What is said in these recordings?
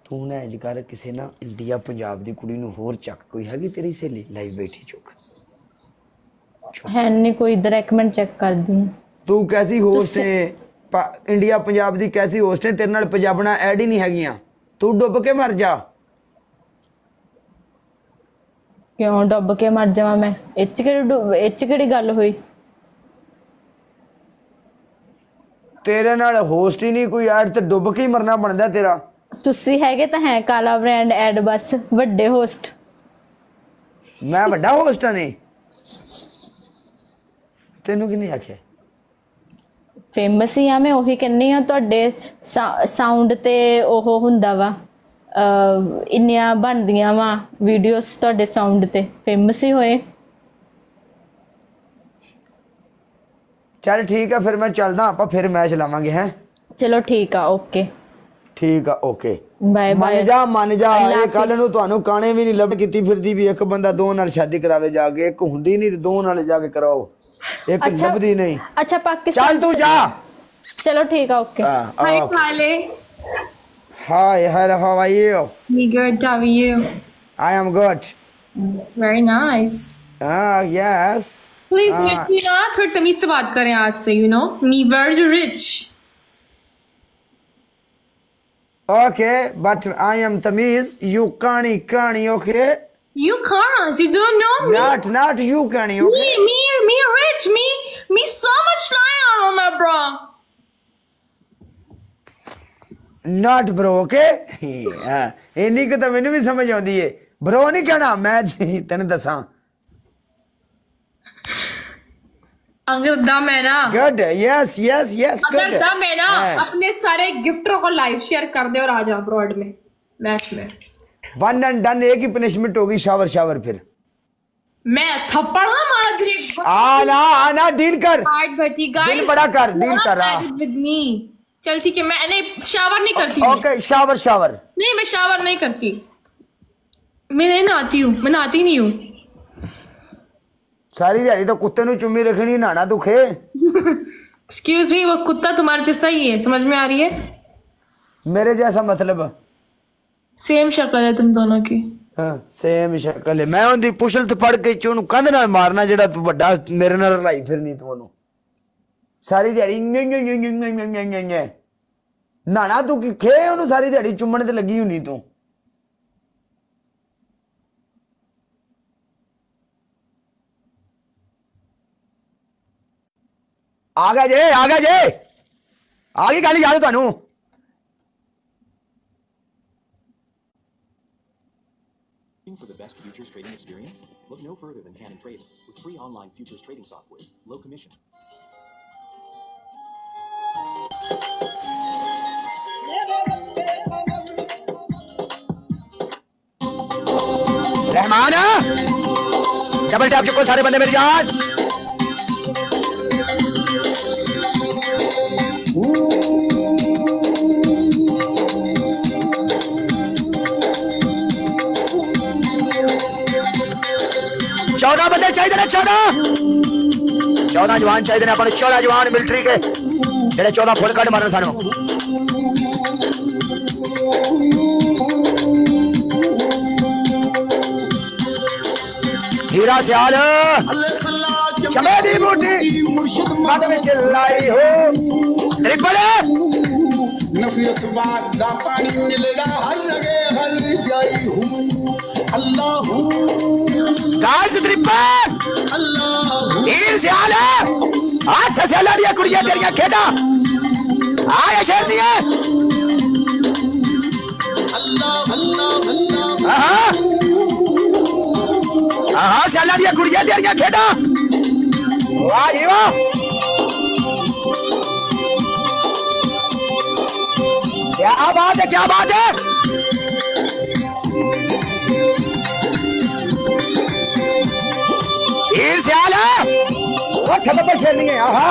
तू ना इंज कर किसी ना इंडिया पंजाब की कुड़ी नूं होर चक कोई हैगी तेरी सहेली लाइव बैठी चुक है नहीं कोई इधर एक मिनट चेक कर दी तू कैसी होस्ट है इंडिया पंजाब दी कैसी होस्ट है तेरे नाल पंजाबना ऐड ही नहीं हैगियां तू डुब के मर जा क्यों डुब के मर जावां मैं इच केड़ी गल हुई तेरे नाल होस्ट ही नहीं कोई ऐड ते डुब के ही मरना बनदा तेरा तुसी हैगे तां है काला ब्रांड ऐड बस वड्डे होस्ट मैं वड्डा होस्ट नहीं तेनू किने आख्या फेमस ही आ मैं ओही कहनी आ तुहाडे साउंड ते ओह हुंदा वा इन्नियां बनदियां वा वीडियोस तुहाडे साउंड ते फेमस ही होए चल ठीक है फिर मैं चलदा आपां फिर मैच लावांगे हैं चलो ठीक आ ओके ओके बाय बाय मन जा ये कल नूं तुहानू काने भी नहीं लभ कीती फिरदी भी एक बंदा दो नाल शादी करावे जाके एक हुंदी नहीं ते दो नाल जाके कराओ एक लभदी नहीं अच्छा पाकिस्तान चल तू जा चलो ठीक है ओके हाय काले हाय how are you me good how are you I am good very nice yes please मेरे ना थोड़ी तमीज से बात करें आज से you know me very rich okay but I am Tamiz you kani okay you can't you don't know me not you kani okay me rich me so much lion on my bro not bro okay इन्नी को तो मैंने भी समझ आती है bro नहीं कहना मैं तेने दसा अगर दम है ना good yes अगर दम है ना अपने सारे गिफ्टरों को लाइव शेयर कर दे और आ जा ब्रॉड में मैच में वन एंड डन एक ही पनिशमेंट होगी शावर फिर मैं थप्पड़ ना मारा ग्रेट आना डील कर डील बड़ा कर डील कर विद मी चल ठीक है मैं नहीं शावर नहीं करती ओके शावर नहीं मैं शावर नहीं करती मैं नहीं नहाती हूँ मैं नहाती नहीं हूँ सारी दिहाड़ी तो कुत्ते नु चुम्मी रखनी नहाना दुखे एक्सक्यूज मी वो कुत्ता तुम्हारे जैसा ही है समझ में आ रही है मेरे जैसा मतलब सेम शक्ल है तुम दोनों की सेम शक्ल है मैं उनकी पुछल तो फड़ के चोनू कंध नाल मारना जेड़ा तू बड़ा मेरे नाल लड़ाई फिरनी तू ओनू सारी दिहाड़ी नहाना तू खे ओनू सारी दिहाड़ी चुम्मण ते लगी हुनी तू आ गया जे आगे गल याद थानू For the best futures trading experience, look no further than Cannon Trading with free online futures trading software, low commission. Rahman double tap चुको सारे बंदे मेरी जान 14 बंदे चाहिए ने 14 जवान चाहिए ने अपने 14 जवान मिलिट्री के जेडे 14 फुट कट मारन सानू हीरा सियाल चमे दी बूटी मद विच लाई हो ट्रिपल नफियत बात दा पानी मिलदा हर लगे हल जाई हूं अल्लाह गाइस ट्रिपल अल्लाह हीर सियाल हाथ सियाला दी कुड़ियां तेरियां खेड़ा आया शेर दी अल्लाह अल्लाह अल्लाह हाँ सियाला दी कुड़ियां तेरियां खेड़ा वाह जी वाह क्या बात है हीर सियाल वो ठप्पे शेर नहीं है हाँ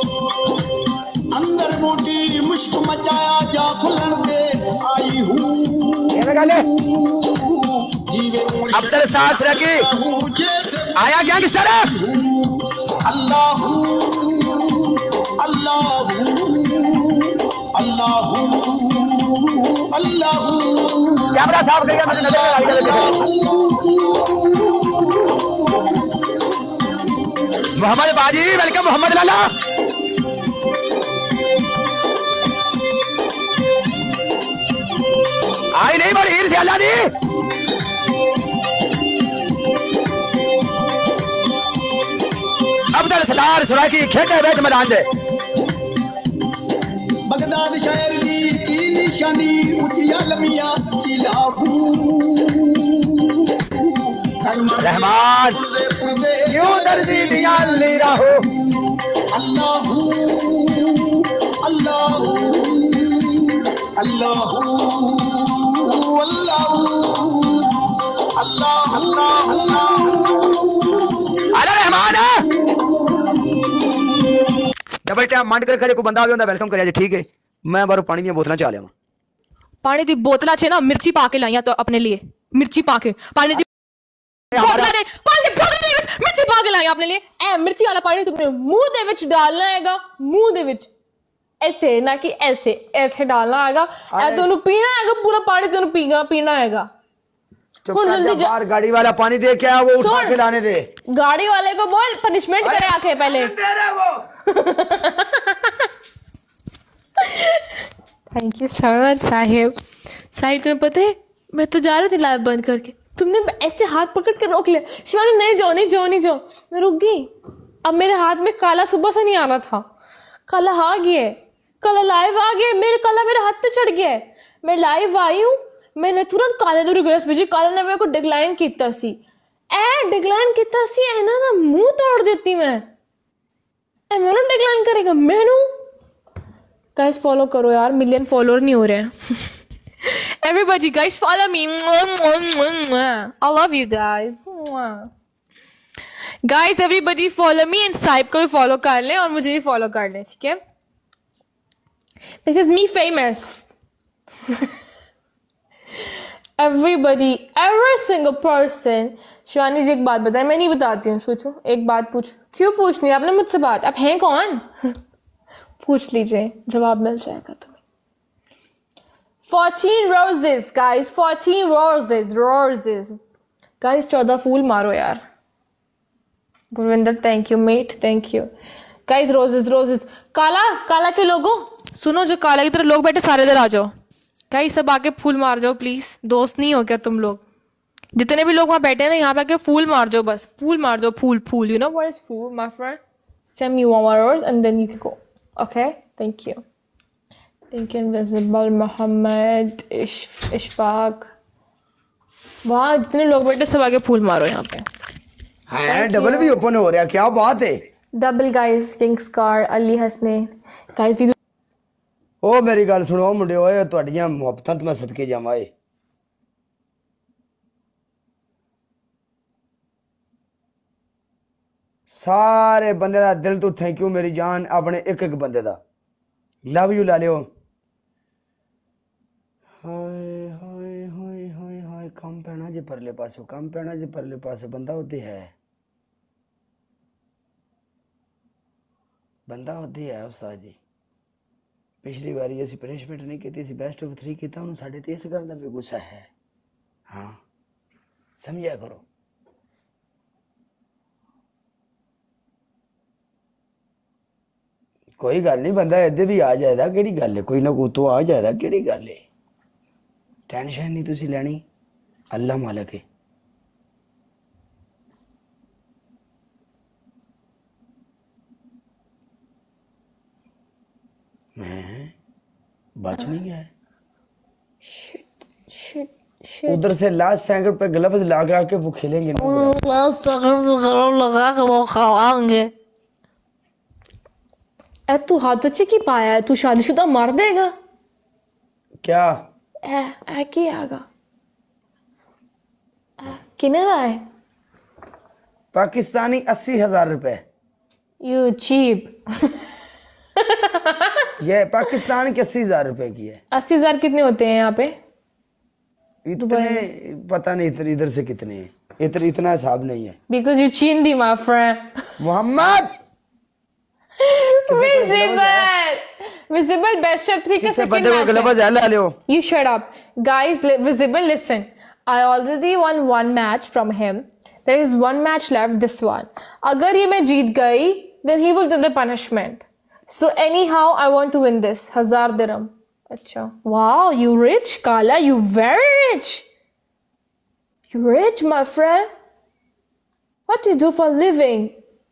अंदर मोटी मुश्क मचाया जा खुलन दे आई हूँ अब्दुल सास रखी आया गैंगस्टर अल्लाह अल्लाह अल्लाह अल्लाह कैमरा साफ करिए, मुझे नजर में मोहम्मद बाजी, वेलकम मोहम्मद लाला। आई नहीं बड़ी हीर से अल्लाह दी। अब्दुल सत्तार सुराकी खेटे बेच मैदान दे। बगदाद शहर की निशानी ऊंचिया लमिया चिलाहू रहमान क्यों दर्जी दिया ले रहो अल्लाहू अल्लाहू अल्लाहू अल्लाह अल्लाह अल्लाह रहमान डबल टैप मंड कर खड़े को बंदा भी होंदा वेलकम करिया जी। ठीक है, मैं बाहरों पानी दी बोतलां चा लिया। पानी दी बोतलां छे ना मिर्ची पा के लाइया तो अपने लिए मिर्ची पा के पानी दी मिर्ची पा के लाइया अपने लिए। ए मिर्ची वाला पानी तुमने मुंह दे विच डालना हैगा, मुंह दे विच ऐसे ना कि ऐसे ऐसे डालना हैगा। ए तोनु पीना हैगा पूरा पानी, तोनु पीना हैगा। बाहर गाड़ी वाला पानी दे क्या वो उठा के लाने दे। गाड़ी वाले को बोल पनिशमेंट करे आके पहले। Thank you so much Sahib. Sahib तुम्हें पता है मैं तो जा रही थी लाइव बंद करके, तुमने ऐसे हाथ पकड़ के रोक लिया। शिवानी नहीं जाओ नहीं जाओ नहीं जाओ। मैं रुक गई। अब मेरे हाथ में काला सुबह से नहीं आ रहा था, काला आ गया, काला लाइव आ गया, काला मेरे हाथ पे चढ़ गया। मैं लाइव आई हूँ, मैंने तुरंत काले दी रिक्वेस्ट भेजी। काले ने मेरे को डिक्लाइन किया सी, डिक्लाइन किया सी इन्हां दा मुंह तोड़ देती मैं। मैनू डिक्लाइन करेगा मैनू। गाइस फॉलो करो यार, मिलियन फॉलोअर नहीं हो रहे हैं। Everybody guys follow me, I love you guys. Guys everybody follow me and Sahib को भी फॉलो कर लें और मुझे भी फॉलो कर लें, ठीक है? Because me famous. Everybody every single person. Shivani ji एक बात बताएं, मैं नहीं बताती हूँ, सोचो एक बात पूछ। क्यों पूछनी है आपने मुझसे बात? आप हैं कौन? पूछ लीजिए, जवाब मिल जाएगा तुम्हें। 14 roses guys, 14 roses guys। 14 फूल मारो यार। Gurvinder thank you mate, thank you guys. Roses काला के लोगों सुनो, जो काला की तरह लोग बैठे सारे इधर आ जाओ गाइस, सब आके फूल मार जाओ प्लीज। दोस्त नहीं हो क्या तुम लोग? जितने भी लोग वहां बैठे हैं ना, यहाँ पे आके फूल मार जाओ, बस फूल मार जाओ। फूल यू नो व्हाट इज फूल my friend? Send me 1 rose and then you can go. Okay, thank you invisible Mohammad Ishfaq. वहाँ जितने लोग बैठे सब आगे फूल मारो यहाँ पे। हाँ, डबल भी ओपन हो रहा, क्या बात है? Double guys, king scar, Ali Hasnain guys. ओ मेरी गल सुनो मुंडे, ओए तुहाडियां मुहब्बतां तो मैं सदके जावां। ए सारे बंदे दा दिल तो थैंक यू मेरी जान, अपने एक एक बंदे दा लव यू ला लियो। हाय हाय हाय हाय हाय, कम पैना जे परले पासों, कम पैना जे परले पासों। बंदा होते है, बंदा होते है उस्ताद जी। पिछली बारी असी पनिशमेंट नहीं की, बेस्ट ऑफ 3 किया, उन्होंने साढ़े 3 गल का भी गुस्सा है। हाँ समझा करो। कोई गल नहीं, बंदा इधर भी आ जाएगा, केड़ी गल है? कोई ना कोई तो आ जाएगा, केड़ी गल है? टेंशन नहीं तुसी लैनी, अल्लाह मालिक है। मैं बच नहीं गया। उधर से लास्ट सेकंड पे ग्लव्स लगा के वो खेलेंगे, लास्ट सेकंड लगा के वो खाएंगे। ए तू हाथ अच्छे की पाया है? तू शादीशुदा मार देगा क्या? ए की आगा किने दा है? पाकिस्तानी 80,000 रुपए। You cheap. ये पाकिस्तान के 80,000 रुपए की है। 80,000 कितने होते हैं यहाँ पे? इतने पता नहीं, इधर से कितने हैं, इतना हिसाब नहीं है। बिकॉज यू चिंदी my friend Mohammad. Visible best of 3 का किससे second बंदे को match है. गलत है ले लो. You shut up. Guys, Visible, listen. I already won 1 match from him. There is 1 match left, this one. अगर ये मैं जीत गई, then he will do the punishment. So anyhow, I want to win this. 1000 dirham. अच्छा. Wow, you rich, Kala. You very rich. You rich, my friend. What do you do for a living?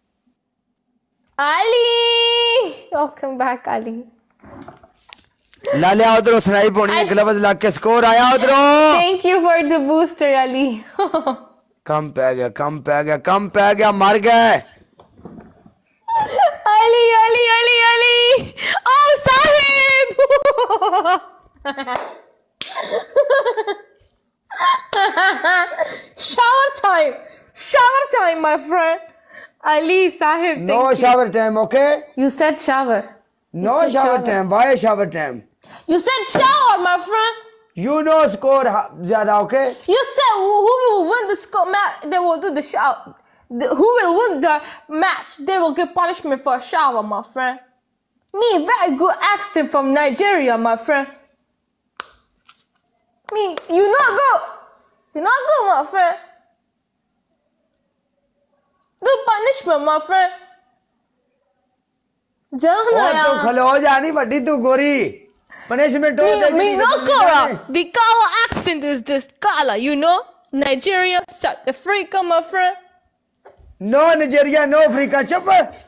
Ali! Welcome back, Ali. लाले आओ उधर सुनाई पौनी है गलत लाख के score आया उधर. Thank you for the booster, Ali. कम पे गया मर गए. Ali. Oh, Sahib! Shower time, my friend. Ali, Sahib. No thank you. shower time, okay? You said shower. No said shower shower. time. Why shower time? You said shower, my friend. You know score ज़्यादा, okay? You said who will win the match? They will do the shower. Who will win the match? They will get punishment for a shower, my friend. Me, very good accent from Nigeria, my friend. Me, you not good. You not good, my friend. Do punishment, my friend. जाना और तो खलो जानी बड़ी तू गोरी. Punishment हो जाएगी. Me not Kala. The Kala accent is this Kala, you know? Nigeria, South Africa, my friend. No Nigeria, no Africa. चुप.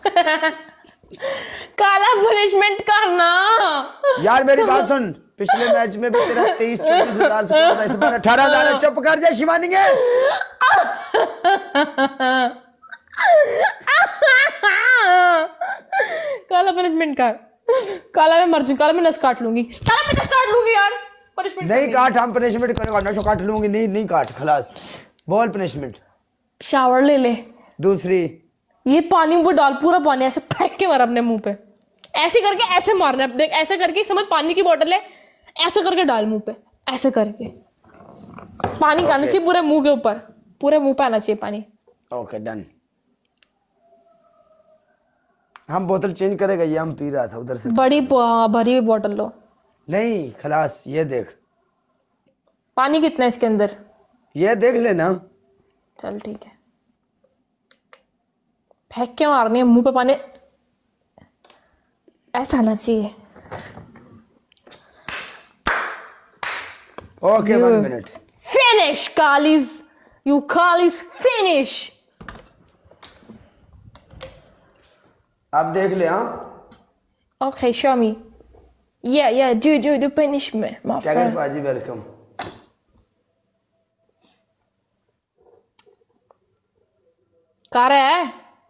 काला punishment करना. यार मेरी बात सुन. पिछले मैच में भी तेरा 23-24 हजार स्कोर था. इस बार 18,000. चुप कर जा शिवानी के. काला punishment कर. काला मैं मर जाऊँ. काला मैं नस काट लूंगी. काला मैं नस काट लूंगी यार. Punishment नहीं काट हम punishment करेंगे. नशो काट लूंगी. नहीं काट खलास. बोल punishment. शावर ले ले. दूसरी. ये पानी मुंह पे डाल. पूरा पानी ऐसे फेंक के मार अपने मुंह पे. ऐसे करके ऐसे मारना. देख ऐसे करके समझ पानी की बोतल है. ऐसे करके डाल मुंह पे. ऐसे करके पानी आना चाहिए पूरे मुंह के ऊपर. पूरे मुंह पे आना चाहिए पानी. Okay done. हम बोतल चेंज करेगा. ये हम पी रहा था उधर से. बड़ी भरी हुई बोतल लो. नहीं खलास. ये देख. पानी कितना है इसके अंदर? ये देख लेना. चल ठीक है. फेंक के मारनी है मुंह पे पानी. ऐसा आना चाहिए. Okay 1 minute. Finish, Kalis. You Kalis, finish. अब देख ले. हाँ Okay, show me. Yeah. Do punishment, my क्या कर friend. बाजी. वेलकम. कर रहा है.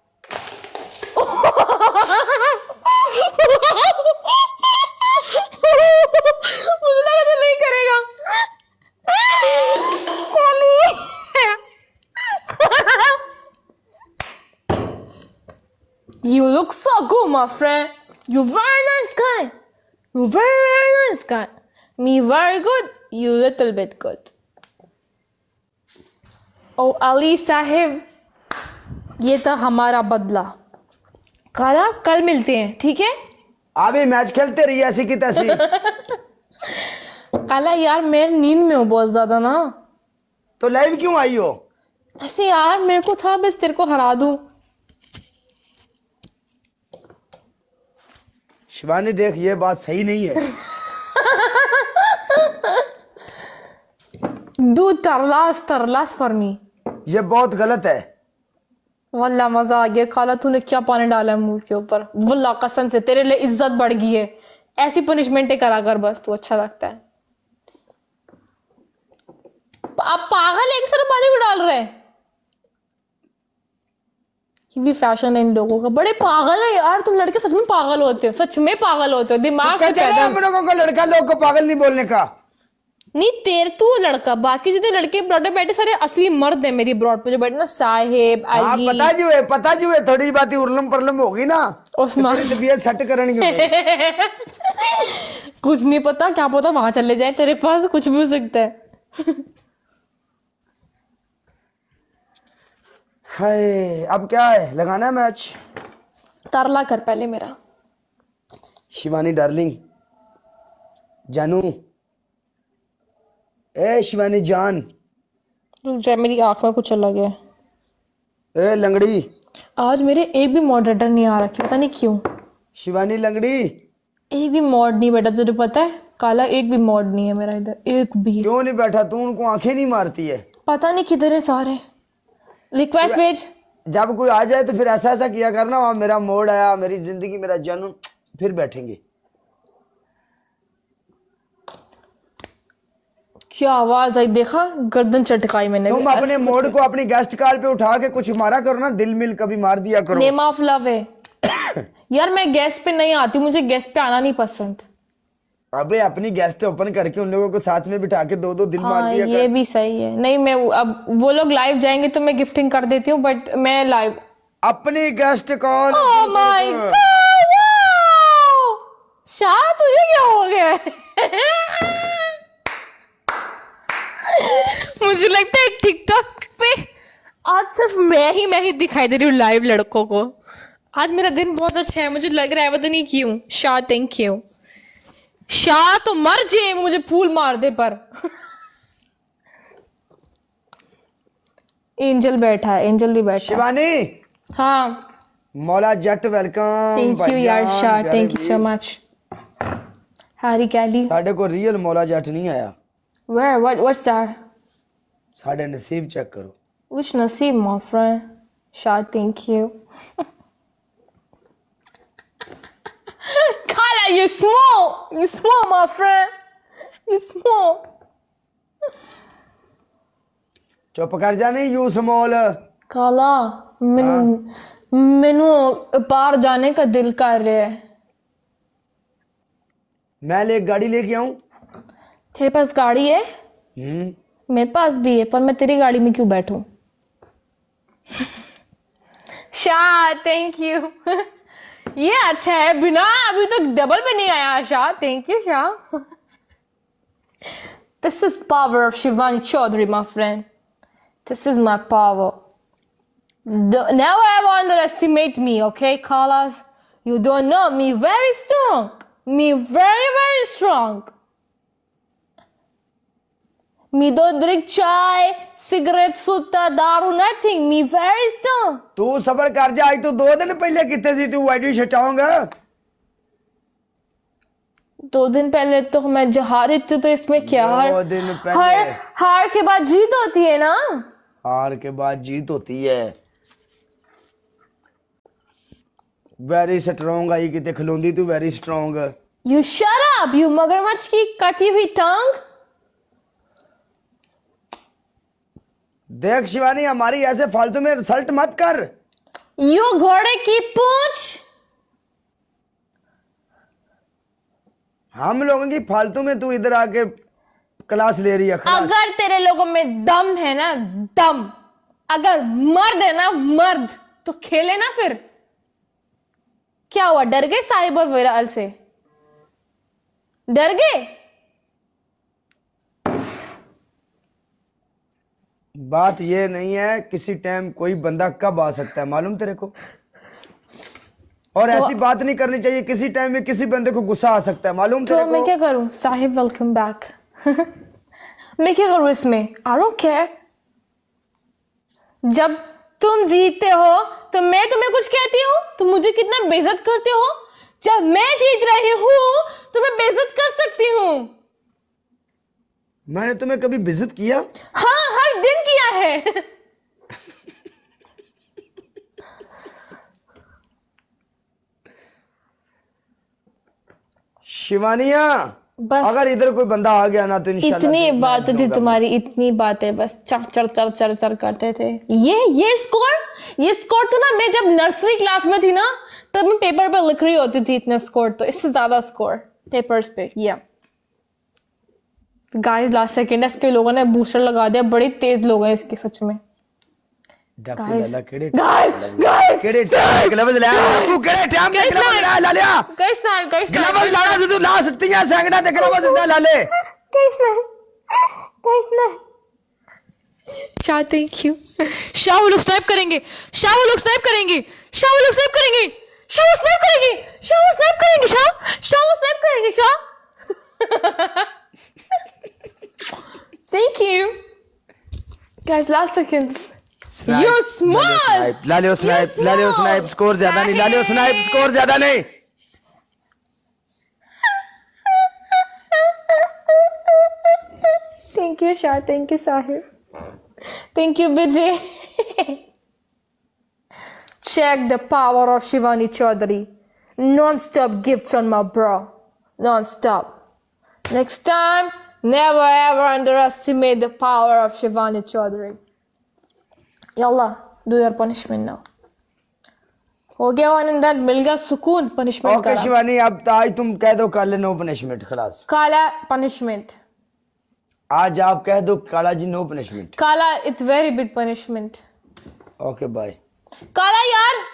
मुझे लगा तो नहीं करेगा. You look so good, my friend. You very nice guy. You very nice guy. Me very good. You little bit good. Oh Ali Sahib, ये था हमारा बदला. काला कल मिलते हैं ठीक है. अभी मैच खेलते रहिए ऐसी की तैसी. काला यार मैं नींद में हूँ बहुत ज्यादा ना. तो लाइव क्यों आई हो? ऐसे यार मेरे को था बस तेरे को हरा दूं. शिवानी देख ये बात सही नहीं है. Do तरलास फॉर मी. ये बहुत गलत है. वल्ला मजा आ गया. काला तूने क्या पानी डाला है मुंह के ऊपर. वल्ला कसम से तेरे लिए इज्जत बढ़ गई है. ऐसी पनिशमेंटें करा कर बस. तू अच्छा लगता है. आप पागल एक सारा पानी को डाल रहे हैं. ये भी फैशन है इन लोगों का. बड़े पागल है यार तुम लड़के. सच में पागल होते हो. सच में पागल होते हो. दिमाग से पैदा. हम लोगों को लड़का लोग को पागल नहीं बोलने का. नहीं तेरे तू लड़का. बाकी जितने लड़के ब्रॉड पे बैठे सारे असली मर्द है. मेरी ब्रॉड पे जो बैठे ना साहिब हाँ अली पता जो है थोड़ी बात उर्लम परलम होगी ना. उस्मान तबीयत सेट करेंगे. कुछ नहीं पता. क्या पता वहां चले जाए. तेरे पास कुछ भी हो सकता है. हाय अब क्या है लगाना है मैच. तरला कर पहले मेरा. शिवानी डार्लिंग, जानू, ए शिवानी जान, जब मेरी आंख में कुछ अलग है। ए लंगड़ी, आज मेरे एक भी मॉडरेटर नहीं आ रखी, पता नहीं क्यों। शिवानी लंगड़ी, एक भी मॉड नहीं बैठा, तुझे पता है काला, एक भी मॉड नहीं है मेरा इधर, एक भी। क्यों नहीं बैठा तू? उनको आंखें नहीं मारती है? पता नहीं किधर है सारे। रिक्वेस्ट भेज। जब कोई आ जाए तो फिर ऐसा ऐसा किया करना, वहां मेरा मोड आया, मेरी जिंदगी, मेरा जन्म, फिर बैठेंगे। क्या आवाज आई, देखा? गर्दन चटकाई मैंने। तुम अपने मोड को अपनी गेस्ट कार पे उठा के कुछ मारा करो ना, दिल मिल कभी मार दिया करो। नेम ऑफ लव है। यार मैं गेस्ट पे नहीं आती, मुझे गेस्ट पे आना नहीं पसंद। अबे अपनी गेस्ट ओपन करके उन लोगों को साथ में बिठा के दो दो दिल मार दिया ये भी सही है। नहीं मैं अब वो लोग लाइव जाएंगे तो मैं गिफ्टिंग कर देती हूँ, बट मैं लाइव अपनी guest call. Oh my god, Shah तुझे क्या हो गया है? मुझे लगता है टिकटॉक पे आज सिर्फ मैं ही दिखाई दे रही हूँ लाइव लड़कों को। आज मेरा दिन बहुत अच्छा है, मुझे लग रहा है, पता नहीं क्यों। Shah thank you. शाह तो मर जाए, मुझे फूल मार दे पर। एंजल बैठा है, एंजल भी बैठा। शिवानी, हाँ Maula Jatt welcome. Thank you यार Shah, thank you so much. Harry Kelly, साडे को रियल मौला जट नहीं आया। Where? What star? साडे नसीब चेक करो। Which नसीब, my friend? Shah, thank you. Kala, you small. You small, my friend. You small. चुप कर जा, नहीं यू स्मॉल। काला, मैनू बाहर जाने का दिल कर रहा है। मैं ले गाड़ी लेके आऊं? तेरे पास गाड़ी है? मेरे पास भी है, पर मैं तेरी गाड़ी में क्यों बैठूं? Shah thank you. ये अच्छा है, बिना अभी तो डबल पे नहीं आया। Shah thank you Shah. This is power of Shivani Chaudhary, my friend. This is my power. Never ever underestimate me, okay, Carlos? You don't know me very strong. Me very, very strong. Me don't drink chai, cigarette, sutta, daru, nothing. Me very strong. तू सबर कर जा, आज तो 2 दिन पहले कितने सी तू वाइड छटाऊंगा। 2 दिन पहले तो मैं जहा रही थी, तो इसमें क्या? 2 दिन पहले हार के बाद जीत होती है ना? हार के बाद जीत होती है। वेरी स्ट्रॉन्ग आई किते खलोंदी तू, very strong. You shut up, you मगरमच्छ की कटी हुई टांग। देख शिवानी, हमारी ऐसे फालतू में रिजल्ट मत कर। यू घोड़े की पूंछ। हम लोगों की फालतू में तू इधर आके क्लास ले रही है। अगर तेरे लोगों में दम है ना, दम, अगर मर्द है ना मर्द, तो खेले ना फिर। क्या हुआ, डर गए साहिब और विराल से? डर गए? बात ये नहीं है, किसी टाइम कोई बंदा कब आ सकता है मालूम तेरे को, और ऐसी बात नहीं करनी चाहिए। किसी टाइम में किसी बंदे को गुस्सा आ सकता है मालूम तेरे को। मैं क्या करूं? Sahib welcome back. मैं क्या करूं इसमें? I don't care. जब तुम जीतते हो तो मैं तुम्हें कुछ कहती हूँ, तुम मुझे कितना बेइज्जत करते हो। जब मैं जीत रही हूँ तो मैं बेइज्जत कर सकती हूँ। मैंने तुम्हें कभी बेइज्जत किया? हाँ, हर दिन किया है। शिवानिया, बस अगर इधर कोई बंदा आ गया ना तो इंशाल्लाह इतनी बात थी तुम्हारी, इतनी बातें बस चर चर चर चर चर करते थे। ये स्कोर तो ना, मैं जब नर्सरी क्लास में थी ना, तब मैं पेपर पे लिख रही होती थी इतना स्कोर, तो इससे ज्यादा स्कोर पेपर्स पे। या गाइस, लास्ट सेकंड इसके लोगों ने बूस्टर लगा दिया, बड़े तेज लोग हैं इसके सच में। गाइस केड़े टाइम ग्लव्स ले तू, केड़े टाइम पे ग्लव्स ला लिया? गाइस ग्लव्स लाना से तू ला सकती है, सैकड़ा ते ग्लव्स ला ले। Guys Shah thank you. Shah वो लोग स्नाइप करेंगे, शाह वो लोग स्नाइप करेंगे, शाह वो लोग स्नाइप करेंगे, शाह वो स्नैप करेंगे, शाह वो स्नैप करेंगे, शाह वो स्नैप करेंगे, Shah. Thank you. Guys, last seconds. You smart. लालियो स्नाइप स्कोर ज्यादा नहीं, लालियो स्नाइप स्कोर ज्यादा नहीं। Thank you, Shah. Thank you, Sahib. Thank you, Vijay. Check the power of Shivani Chaudhary. Non-stop gifts on my bro. Non-stop. Next time, never ever underestimate the power of Shivani Chaudhary. Yalla, do your punishment now. हो गया 100, मिल गया सुकून punishment okay Shivani, अब आज तुम कह दो कल नो पनिशमेंट, खलास। काला punishment. आज आप कह दो काला जी नो पनिशमेंट। काला, it's very big punishment. Okay bye. काला यार